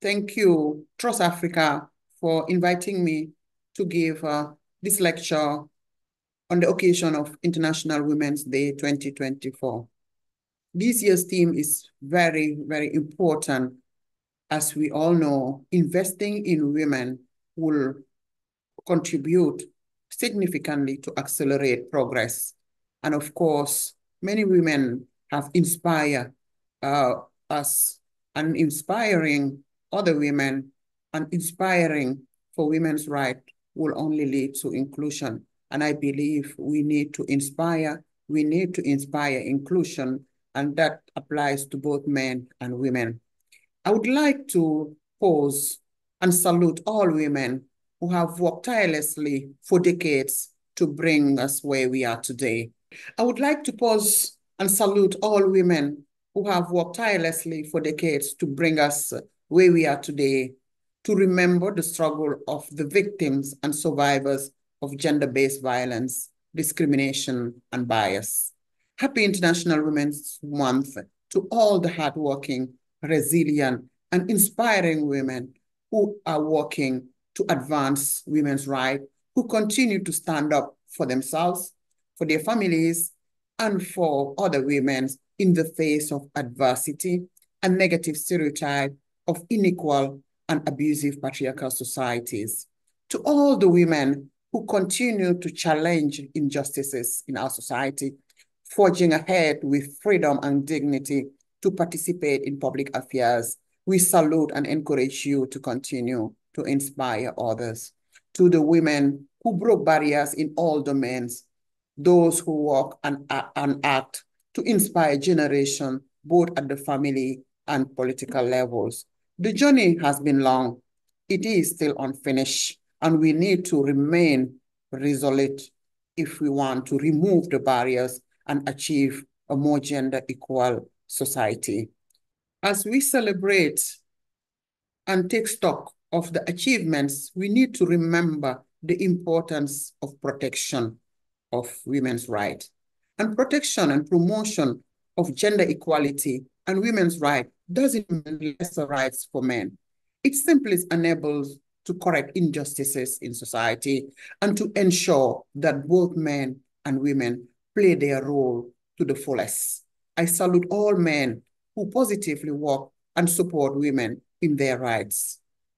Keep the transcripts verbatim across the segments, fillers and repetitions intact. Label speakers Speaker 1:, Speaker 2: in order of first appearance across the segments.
Speaker 1: Thank you, TrustAfrica, for inviting me to give uh, this lecture on the occasion of International Women's Day twenty twenty-four. This year's theme is very, very important. As we all know, investing in women will contribute significantly to accelerate progress. And of course, many women have inspired uh, us and inspiring other women and inspiring for women's rights will only lead to inclusion. And I believe we need to inspire, we need to inspire inclusion, and that applies to both men and women. I would like to pause and salute all women who have worked tirelessly for decades to bring us where we are today. I would like to pause and salute all women who have worked tirelessly for decades to bring us where we are today, to remember the struggle of the victims and survivors of gender-based violence, discrimination, and bias. Happy International Women's Month to all the hardworking, resilient, and inspiring women who are working to advance women's rights, who continue to stand up for themselves, for their families, and for other women in the face of adversity and negative stereotype of unequal and abusive patriarchal societies. To all the women who continue to challenge injustices in our society, forging ahead with freedom and dignity to participate in public affairs, we salute and encourage you to continue to inspire others. To the women who broke barriers in all domains, those who work and, and act to inspire generation, both at the family and political levels. The journey has been long. It is still unfinished, and we need to remain resolute if we want to remove the barriers and achieve a more gender equal society. As we celebrate and take stock of the achievements, we need to remember the importance of protection of women's rights. And protection and promotion of gender equality and women's rights doesn't mean lesser rights for men. It simply enables to correct injustices in society and to ensure that both men and women play their role to the fullest. I salute all men who positively work and support women in their rights.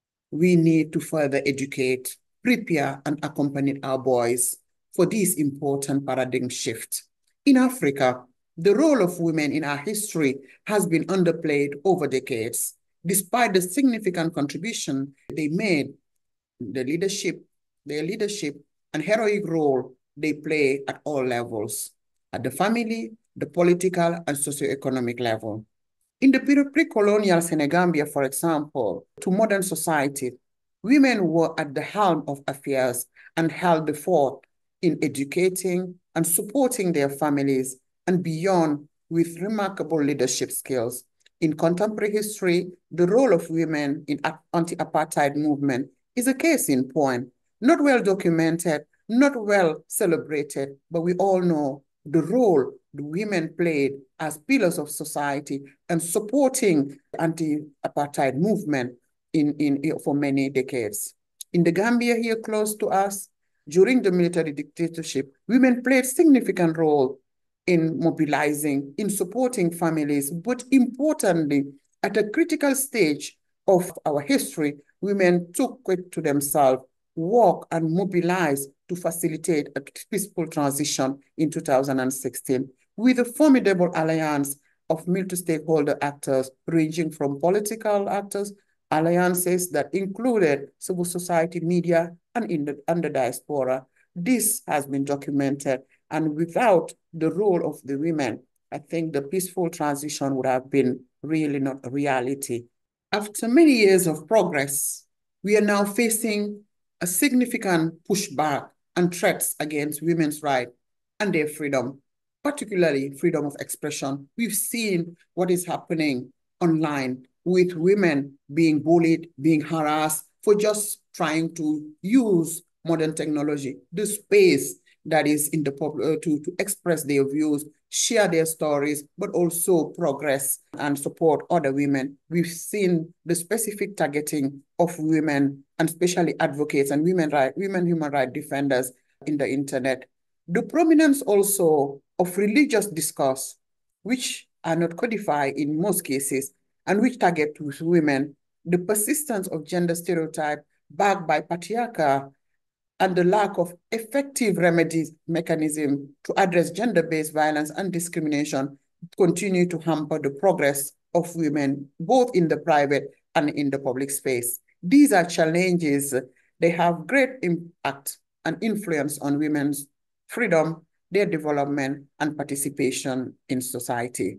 Speaker 1: We need to further educate, prepare, and accompany our boys for this important paradigm shift. In Africa, the role of women in our history has been underplayed over decades, despite the significant contribution they made, the leadership, their leadership and heroic role they play at all levels, at the family, the political, and socioeconomic level. In the pre-colonial Senegambia, for example, to modern society, women were at the helm of affairs and held the fort in educating and supporting their families and beyond with remarkable leadership skills. In contemporary history, the role of women in anti-apartheid movement is a case in point, not well documented, not well celebrated, but we all know the role the women played as pillars of society and supporting the anti-apartheid movement in, in, for many decades. In the Gambia here close to us, during the military dictatorship, women played significant role in mobilizing, in supporting families, but importantly, at a critical stage of our history, women took it to themselves, work and mobilize to facilitate a peaceful transition in two thousand sixteen with a formidable alliance of multi-stakeholder actors ranging from political actors, alliances that included civil society, media, and in the, and the diaspora. This has been documented, and without the role of the women, I think the peaceful transition would have been really not a reality. After many years of progress, we are now facing a significant pushback and threats against women's rights and their freedom, particularly freedom of expression. We've seen what is happening online with women being bullied, being harassed for just trying to use modern technology, the space that is in the pub, uh, to, to express their views, share their stories, but also progress and support other women. We've seen the specific targeting of women, and especially advocates and women right, women human rights defenders in the internet. The prominence also of religious discourse, which are not codified in most cases, and which target women, the persistence of gender stereotype backed by patriarchal, and the lack of effective remedies mechanism to address gender-based violence and discrimination continue to hamper the progress of women, both in the private and in the public space. These are challenges. They have great impact and influence on women's freedom, their development, and participation in society.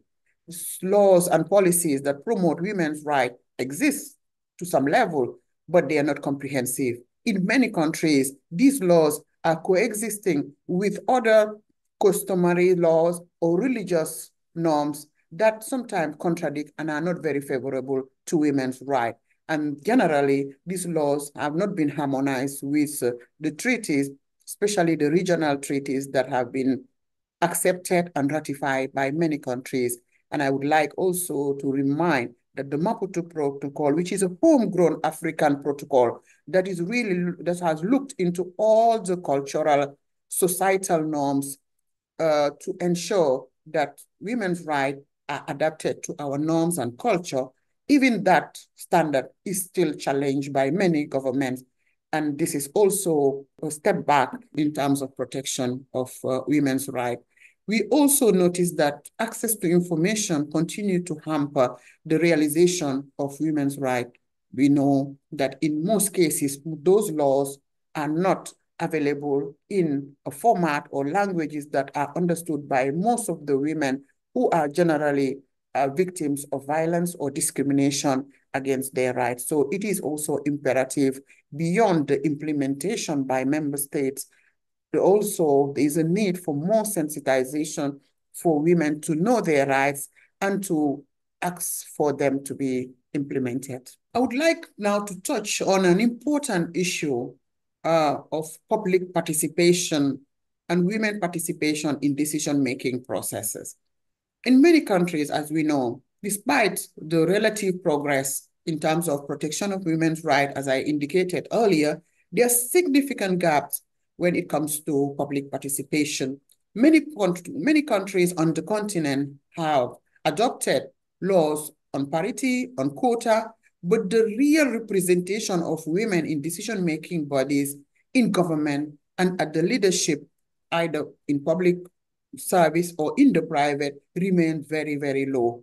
Speaker 1: Laws and policies that promote women's rights exist to some level, but they are not comprehensive. In many countries, these laws are coexisting with other customary laws or religious norms that sometimes contradict and are not very favorable to women's rights. And generally, these laws have not been harmonized with uh, the treaties, especially the regional treaties that have been accepted and ratified by many countries. And I would like also to remind that the Maputo Protocol, which is a homegrown African protocol that is really, that has looked into all the cultural, societal norms uh, to ensure that women's rights are adapted to our norms and culture, even that standard is still challenged by many governments. And this is also a step back in terms of protection of uh, women's rights. We also notice that access to information continue to hamper the realization of women's rights. We know that in most cases, those laws are not available in a format or languages that are understood by most of the women who are generally uh, victims of violence or discrimination against their rights. So it is also imperative beyond the implementation by member states. Also, there is a need for more sensitization for women to know their rights and to ask for them to be implemented. I would like now to touch on an important issue uh, of public participation and women participation in decision-making processes. In many countries, as we know, despite the relative progress in terms of protection of women's rights, as I indicated earlier, there are significant gaps when it comes to public participation. Many, many countries on the continent have adopted laws on parity, on quota, but the real representation of women in decision-making bodies, in government, and at the leadership, either in public service or in the private, remain very, very low.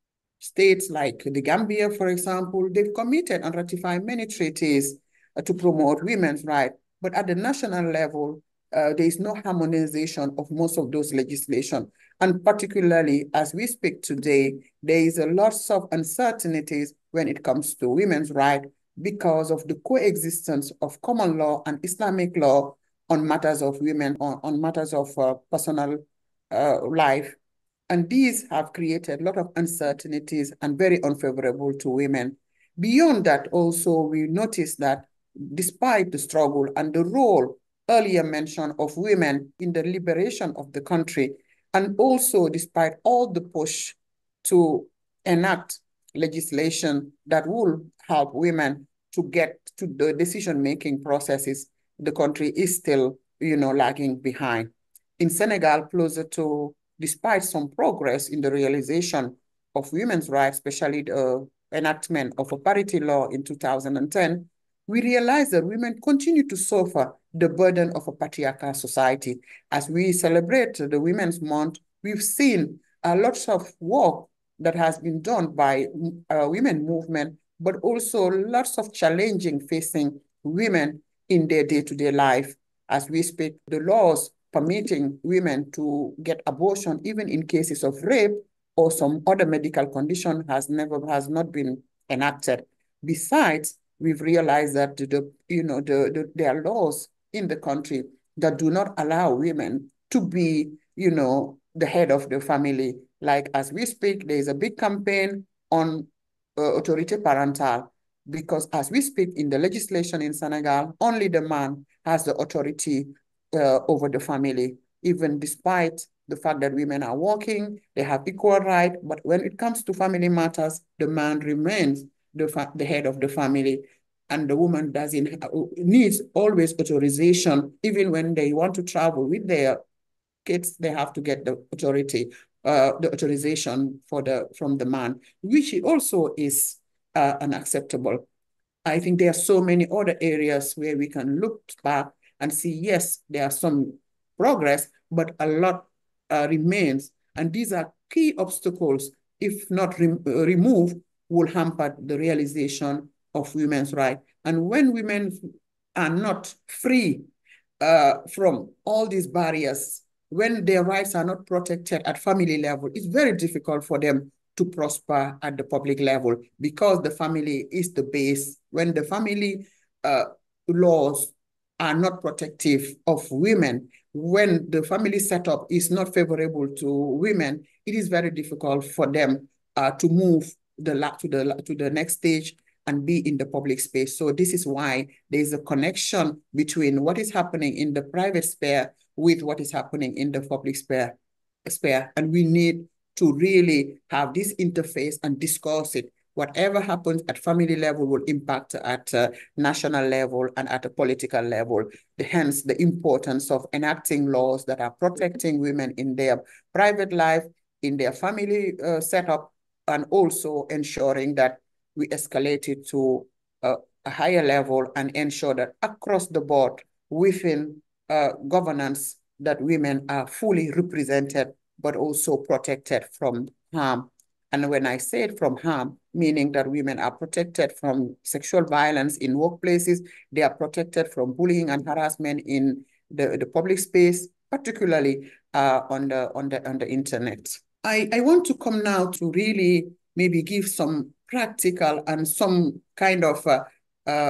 Speaker 1: States like the Gambia, for example, they've committed and ratified many treaties uh, to promote women's rights, but at the national level, uh, there is no harmonization of most of those legislation. And particularly as we speak today, there is a lot of uncertainties when it comes to women's rights because of the coexistence of common law and Islamic law on matters of women, on, on matters of uh, personal uh, life. And these have created a lot of uncertainties and very unfavorable to women. Beyond that, also, we notice that despite the struggle and the role earlier mentioned of women in the liberation of the country, and also despite all the push to enact legislation that will help women to get to the decision-making processes, the country is still, you know, lagging behind. In Senegal, closer to despite some progress in the realization of women's rights, especially the enactment of a parity law in two thousand ten, we realize that women continue to suffer the burden of a patriarchal society. As we celebrate the Women's Month, we've seen a lot of work that has been done by uh, women movement, but also lots of challenging facing women in their day-to-day life. As we speak, the laws permitting women to get abortion, even in cases of rape or some other medical condition, has never has not been enacted. Besides, we've realized that the you know the, the there are laws in the country that do not allow women to be you know the head of the family. Like as we speak, there is a big campaign on uh, autorité parentale, because as we speak in the legislation in Senegal, only the man has the authority uh, over the family, even despite the fact that women are working, they have equal right. But when it comes to family matters, the man remains the, the head of the family. And the woman doesn't needs always authorization, even when they want to travel with their kids, they have to get the authority, uh, the authorization for the from the man, which also is uh, unacceptable. I think there are so many other areas where we can look back and see, yes, there are some progress, but a lot uh, remains. And these are key obstacles, if not re uh, removed, will hamper the realization of women's rights. And when women are not free uh, from all these barriers, when their rights are not protected at family level, it's very difficult for them to prosper at the public level, because the family is the base. When the family uh, laws are not protective of women, when the family setup is not favorable to women, it is very difficult for them uh, to move the to the to the next stage and be in the public space. So this is why there's a connection between what is happening in the private sphere with what is happening in the public sphere. sphere. And we need to really have this interface and discuss it. Whatever happens at family level will impact at uh, national level and at a political level. Hence, the importance of enacting laws that are protecting women in their private life, in their family uh, setup, and also ensuring that we escalate it to uh, a higher level and ensure that across the board within uh, governance that women are fully represented, but also protected from harm. And when I say from harm, meaning that women are protected from sexual violence in workplaces, they are protected from bullying and harassment in the, the public space, particularly uh, on, the, on, the, on the internet. I, I want to come now to really maybe give some practical and some kind of uh, uh,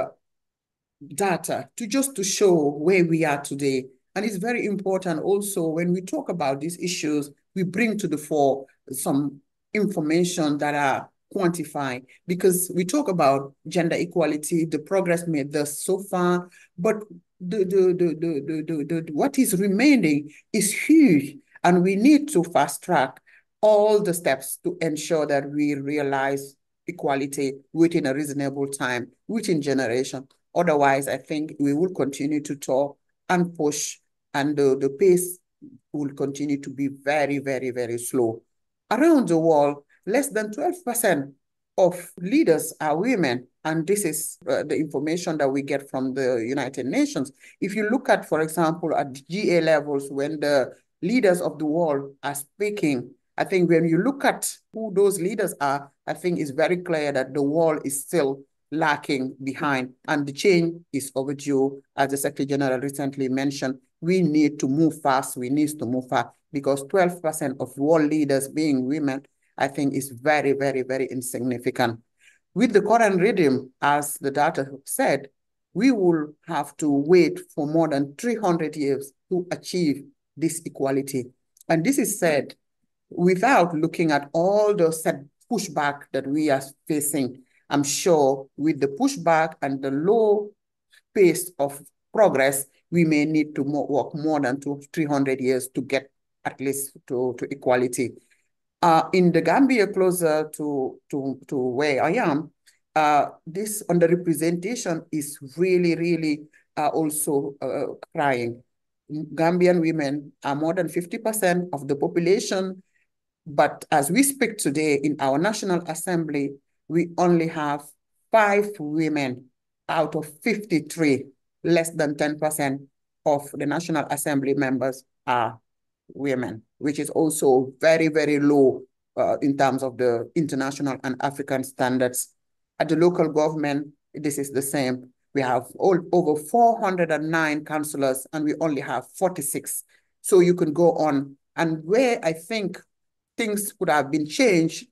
Speaker 1: data to just to show where we are today. And it's very important also when we talk about these issues, we bring to the fore some information that are quantified, because we talk about gender equality, the progress made thus so far, but the, the, the, the, the, the, the, what is remaining is huge, and we need to fast track all the steps to ensure that we realize equality within a reasonable time, within generation. Otherwise, I think we will continue to talk and push, and the, the pace will continue to be very, very, very slow. Around the world, less than twelve percent of leaders are women, and this is uh, the information that we get from the United Nations. If you look at, for example, at G A levels, when the leaders of the world are speaking, I think when you look at who those leaders are, I think it's very clear that the world is still lacking behind, and the change is overdue. As the Secretary General recently mentioned, we need to move fast, we need to move fast, because twelve percent of world leaders being women, I think is very, very, very insignificant. With the current rhythm, as the data said, we will have to wait for more than three hundred years to achieve this equality. And this is said without looking at all the set pushback that we are facing. I'm sure with the pushback and the low pace of progress, we may need to more, work more than two, three hundred years to get at least to, to equality. Uh, in the Gambia, closer to, to, to where I am, uh, this underrepresentation is really, really uh, also uh, crying. Gambian women are more than fifty percent of the population, but as we speak today in our National Assembly, we only have five women out of fifty-three. Less than ten percent of the National Assembly members are women, which is also very, very low uh, in terms of the international and African standards. At the local government, this is the same. We have all, over four hundred nine councillors, and we only have forty-six. So you can go on. And where I think things could have been changed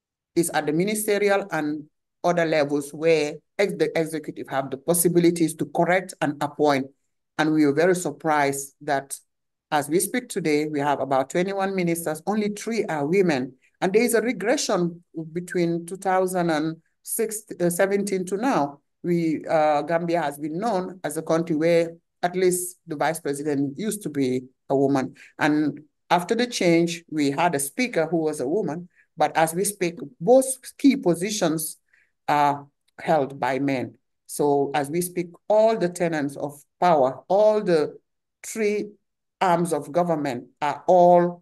Speaker 1: is at the ministerial and other levels, where ex the executive have the possibilities to correct and appoint. And we were very surprised that as we speak today, we have about twenty-one ministers, only three are women. And there is a regression between two thousand seventeen to now. We, uh, Gambia has been known as a country where at least the vice president used to be a woman. And after the change, we had a speaker who was a woman. But as we speak, both key positions are held by men. So as we speak, all the tenants of power, all the three arms of government are all,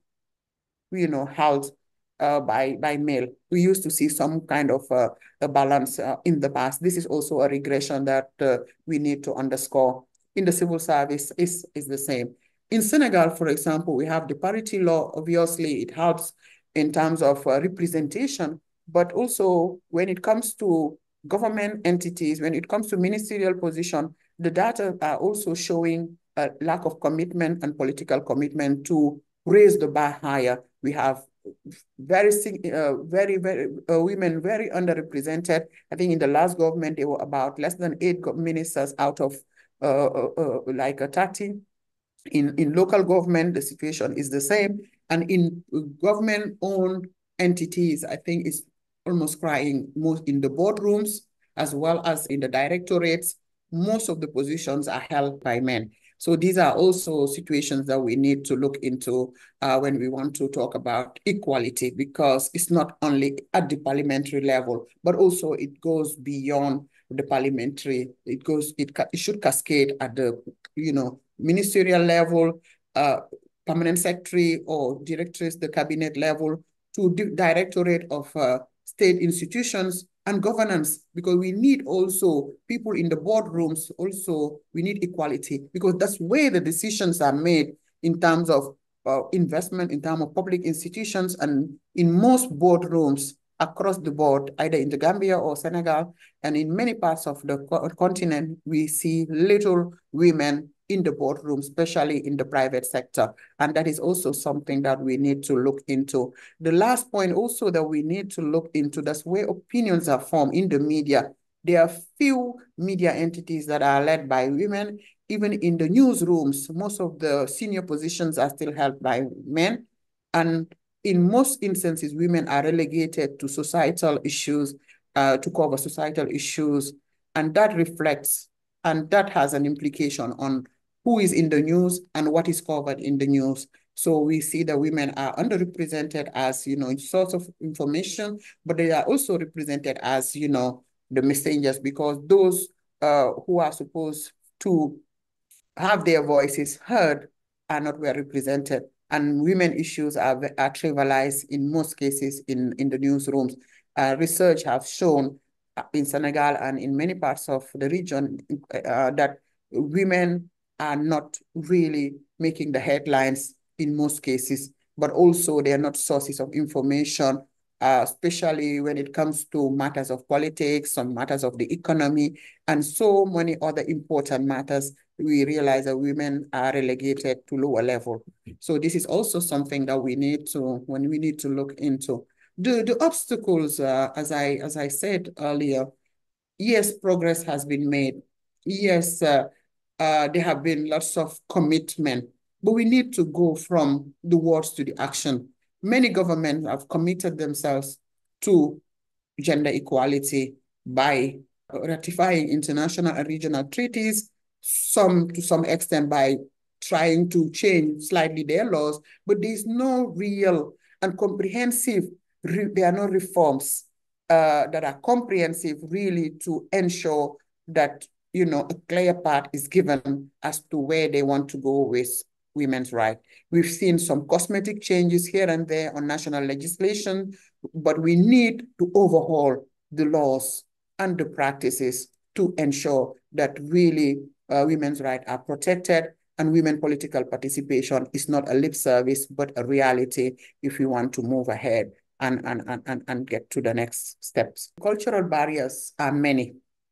Speaker 1: you know, held uh, by, by male. We used to see some kind of uh, a balance uh, in the past. This is also a regression that uh, we need to underscore. In the civil service, is is the same. In Senegal, for example, we have the parity law. Obviously, it helps in terms of uh, representation, but also when it comes to government entities, when it comes to ministerial position, the data are also showing a lack of commitment and political commitment to raise the bar higher. We have very, uh, very, very uh, women very underrepresented. I think in the last government, there were about less than eight ministers out of uh, uh, uh, like a thirty. In, in local government, the situation is the same. And in government-owned entities, I think it's almost crying most in the boardrooms as well as in the directorates. Most of the positions are held by men. So these are also situations that we need to look into uh, when we want to talk about equality, because it's not only at the parliamentary level, but also it goes beyond the parliamentary. It goes, it, it should cascade at the, you know, ministerial level, uh, permanent secretary or directors, the cabinet level, to the directorate of uh, state institutions and governance, because we need also people in the boardrooms. Also, we need equality, because that's where the decisions are made in terms of uh, investment, in terms of public institutions, and in most boardrooms across the board, either in the Gambia or Senegal, and in many parts of the co continent, we see little women in the boardroom, especially in the private sector. And that is also something that we need to look into. The last point also that we need to look into, that's where opinions are formed in the media. There are few media entities that are led by women. Even in the newsrooms, most of the senior positions are still held by men. And in most instances, women are relegated to societal issues, uh, to cover societal issues. And that reflects, and that has an implication on who is in the news and what is covered in the news. So we see that women are underrepresented as, you know, source of information, but they are also represented as, you know, the messengers, because those uh, who are supposed to have their voices heard are not well represented. And women issues are, are trivialized in most cases in, in the newsrooms. Uh, research has shown uh, in Senegal and in many parts of the region uh, that women are not really making the headlines in most cases, but also they are not sources of information, uh, especially when it comes to matters of politics, some matters of the economy, and so many other important matters. We realize that women are relegated to lower level. So this is also something that we need to, when we need to look into. The, the obstacles, uh, as I as I said earlier, yes, progress has been made. Yes, uh, uh, there have been lots of commitment, but we need to go from the words to the action. Many governments have committed themselves to gender equality by ratifying international and regional treaties, some to some extent by trying to change slightly their laws, but there's no real and comprehensive, there are no reforms uh, that are comprehensive really to ensure that, you know, a clear path is given as to where they want to go with women's rights. We've seen some cosmetic changes here and there on national legislation, but we need to overhaul the laws and the practices to ensure that really uh, women's rights are protected and women political participation is not a lip service, but a reality if we want to move ahead and, and, and, and get to the next steps. Cultural barriers are many,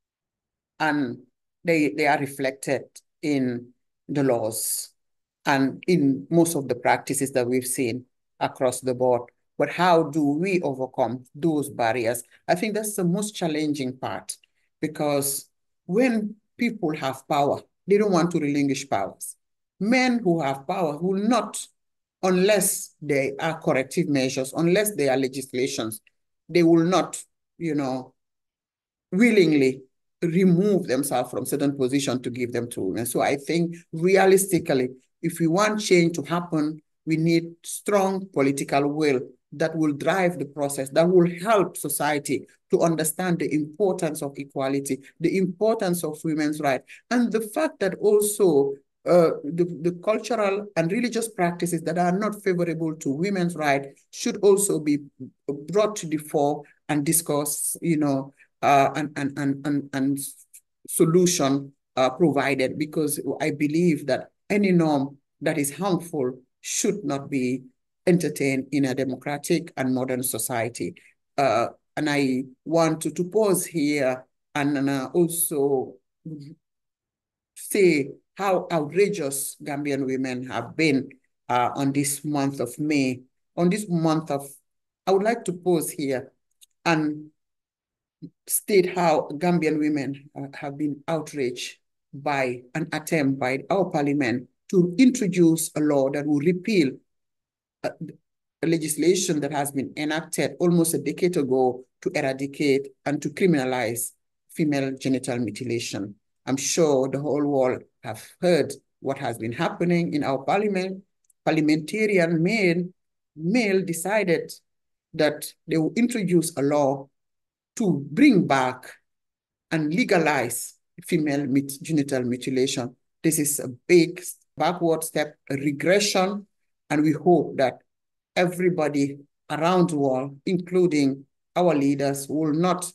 Speaker 1: and they, they are reflected in the laws and in most of the practices that we've seen across the board. But how do we overcome those barriers? I think that's the most challenging part, because when people have power, they don't want to relinquish powers. Men who have power will not, unless there are corrective measures, unless there are legislations, they will not, you know, willingly remove themselves from certain positions to give them to women. So I think realistically, if we want change to happen, we need strong political will that will drive the process, that will help society to understand the importance of equality, the importance of women's rights, and the fact that also uh, the, the cultural and religious practices that are not favorable to women's rights should also be brought to the fore and discussed, you know, uh, and, and, and, and, and solution uh, provided, because I believe that any norm that is harmful should not be entertained in a democratic and modern society. Uh, and I want to, to pause here and, and uh, also say how outrageous Gambian women have been uh, on this month of May. On this month of, I would like to pause here and state how Gambian women uh, have been outraged by an attempt by our parliament to introduce a law that will repeal a, a legislation that has been enacted almost a decade ago to eradicate and to criminalize female genital mutilation. I'm sure the whole world have heard what has been happening in our parliament. Parliamentarian male, male decided that they will introduce a law to bring back and legalize female genital mutilation. This is a big backward step, a regression, and we hope that everybody around the world, including our leaders, will not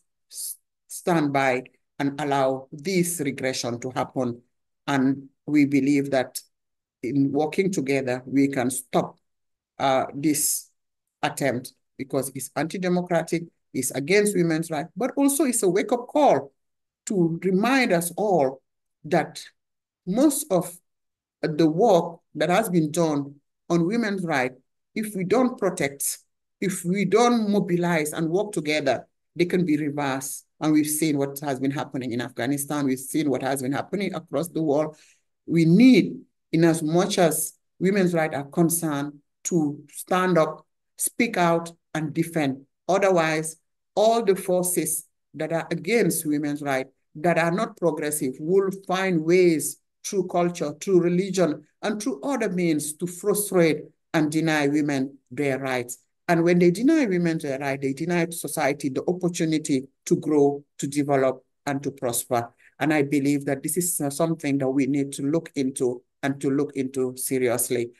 Speaker 1: stand by and allow this regression to happen. And we believe that in working together, we can stop uh, this attempt, because it's anti-democratic, it's against women's rights, but also it's a wake-up call to remind us all that most of the work that has been done on women's rights, if we don't protect, if we don't mobilize and work together, they can be reversed. And we've seen what has been happening in Afghanistan. We've seen what has been happening across the world. We need, in as much as women's rights are concerned, to stand up, speak out, and defend. Otherwise, all the forces that are against women's rights, that are not progressive, will find ways through culture, through religion, and through other means to frustrate and deny women their rights. And when they deny women their rights, they deny society the opportunity to grow, to develop, and to prosper. And I believe that this is something that we need to look into and to look into seriously.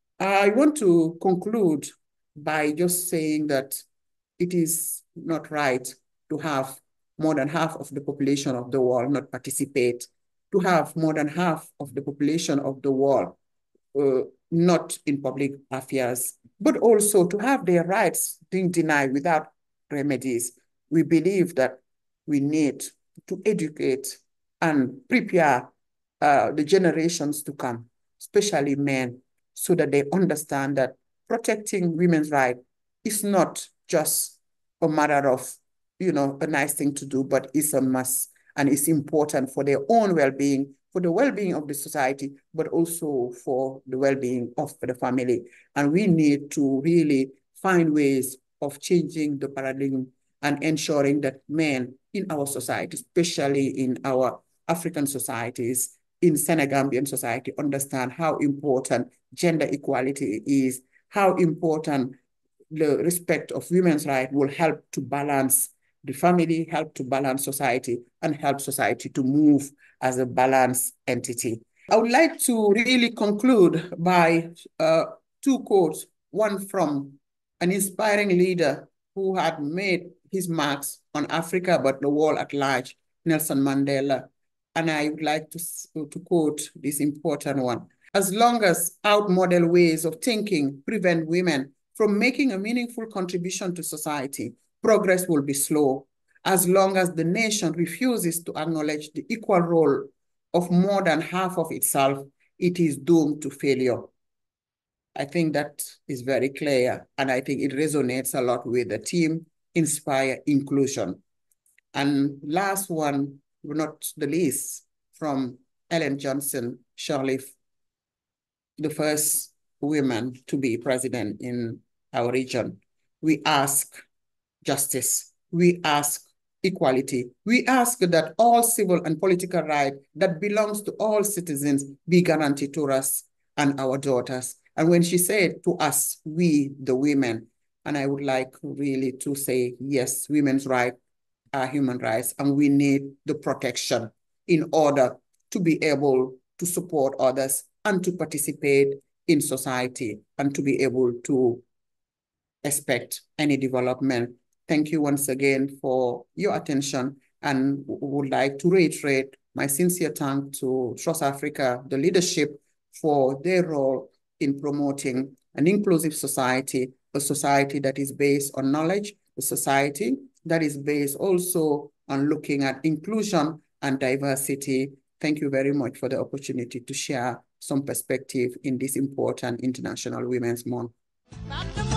Speaker 1: I want to conclude by just saying that it is not right to have more than half of the population of the world not participate, to have more than half of the population of the world uh, not in public affairs, but also to have their rights being denied without remedies. We believe that we need to educate and prepare uh, the generations to come, especially men, so that they understand that protecting women's rights is not just a matter of, you know, a nice thing to do, but it's a must, and it's important for their own well-being, for the well-being of the society, but also for the well-being of the family. And we need to really find ways of changing the paradigm and ensuring that men in our society, especially in our African societies, in Senegambian society, understand how important gender equality is, how important the respect of women's rights will help to balance the family, help to balance society, and help society to move as a balanced entity. I would like to really conclude by uh, two quotes, one from an inspiring leader who had made his marks on Africa, but the world at large, Nelson Mandela. And I would like to, to quote this important one. As long as outmodel ways of thinking prevent women from making a meaningful contribution to society, progress will be slow. As long as the nation refuses to acknowledge the equal role of more than half of itself, it is doomed to failure. I think that is very clear, and I think it resonates a lot with the team, Inspire Inclusion. And last one, but not the least, from Ellen Johnson Sirleaf, the first woman to be president in our region. We ask justice. We ask equality. We ask that all civil and political rights that belongs to all citizens be guaranteed to us and our daughters. And when she said to us, we, the women, and I would like really to say, yes, women's rights are human rights, and we need the protection in order to be able to support others and to participate in society and to be able to expect any development. Thank you once again for your attention, and would like to reiterate my sincere thanks to Trust Africa, the leadership, for their role in promoting an inclusive society, a society that is based on knowledge, a society that is based also on looking at inclusion and diversity. Thank you very much for the opportunity to share some perspective in this important International Women's Month.